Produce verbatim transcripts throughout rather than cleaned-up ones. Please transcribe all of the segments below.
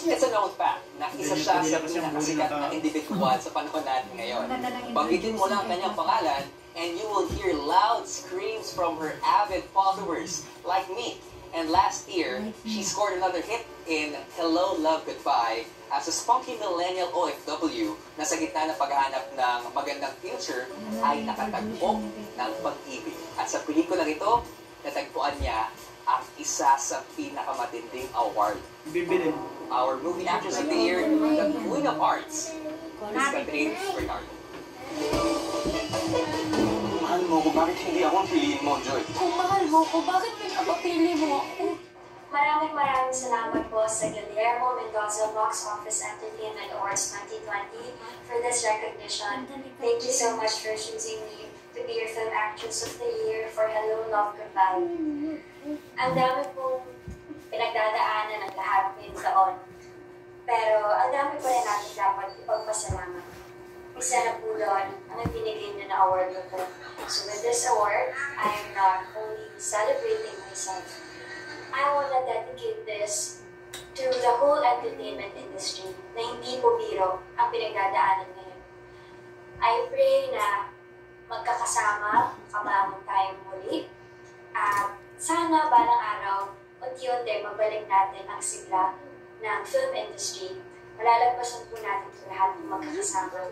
It's a known fact na isa siya sa pinakasikat na individual sa panahon natin ngayon. Banggitin mo lang kanyang pangalan and you will hear loud screams from her avid followers like me. And last year, she scored another hit in Hello, Love, Goodbye as a spunky millennial O F W na sa gitna ng paghahanap ng magandang future ay nakatagpo ng pag-ibig. At sa pelikulang ito, natagpuan niya ang isa sa pinakamatinding award. Bibilin. Our movie actress of the year, the Queen of Hearts, Miss Catherine Bernardo. Mahal mo ko, bakit hindi ako ang piliin mo, Joy? Kung mahal mo ko, bakit pinapapili mo ako? Maraming maraming salamat po sa Guillermo Mendoza Box Office Entertainment Awards twenty twenty for this recognition. Thank you so much for choosing me to be your Film Actress of the Year for Hello, Love, Goodbye. Ang dami pong pinagdadaanan ng lahat ngayong taon. Pero ang dami pa rin natin dapat ipagpasalamat. Isa na po doon ang binigay niyo na award ko. So with this award, I am not only celebrating myself, I want to dedicate this to the whole entertainment industry na hindi po biro ang pinagdadaanan ngayon. I pray na magkakasama, kabangon tayong muli, at sana balang araw, unti-unti mabalik natin ang sigla ng film industry. Malalagpasan po natin ito lahat ng magkakasama.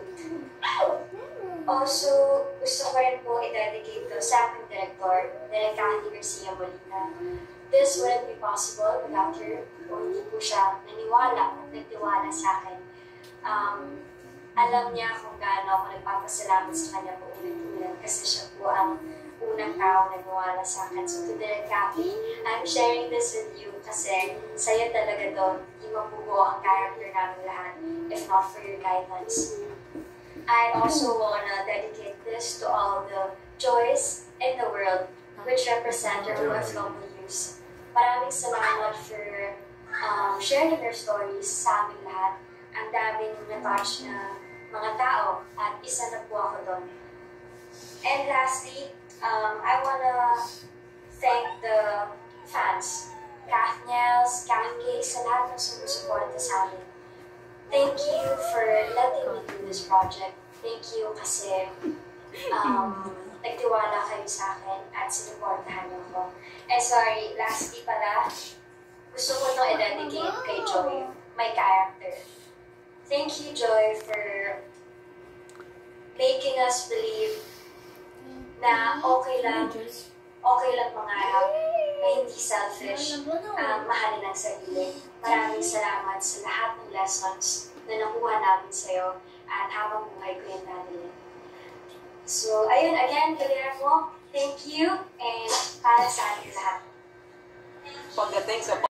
Also, gusto ko rin po i-dedicate to sa aking director, Direk Cathy Garcia Molina. This wouldn't be possible without her kung hindi po siya naniwala at nagtiwala sa akin. Um, alam niya kung gaano ako nagpapasalamat sa kanya po ulit-ulit kasi siya po ang unang tao na naniwala sa akin. So to Direk Cathy, I'm sharing this with you kasi sa'yo talaga doon, hindi mabubuo ang character namin lahat if not for your guidance. I also want to dedicate this to all the joys in the world which represent your O F Ws. Maraming salamat for um, sharing your stories sa aming lahat. Ang daming na-touch na mga tao at isa na po ako doon. And lastly, um, I wanna thank the fans, Kathniels, Kathcakes, sa lahat ng sumusuporta sa amin. Thank you for letting me do this project. Thank you kasi um, nagtiwala kayo sa akin at sinuportahan niyo ko. Eh sorry, lastly pala, gusto ko itong i-dedicate kay Joy, my character. Thank you, Joy, for making us believe na okay lang, okay lang mangarap, na hindi selfish, um, mahalin ang sarili. Maraming salamat sa lahat ng lessons na nakuha namin sa'yo at habang buhay ko yung dadalhin. So, ayun, again, Guillermo, thank you, and para sa ating lahat. Pagdating sa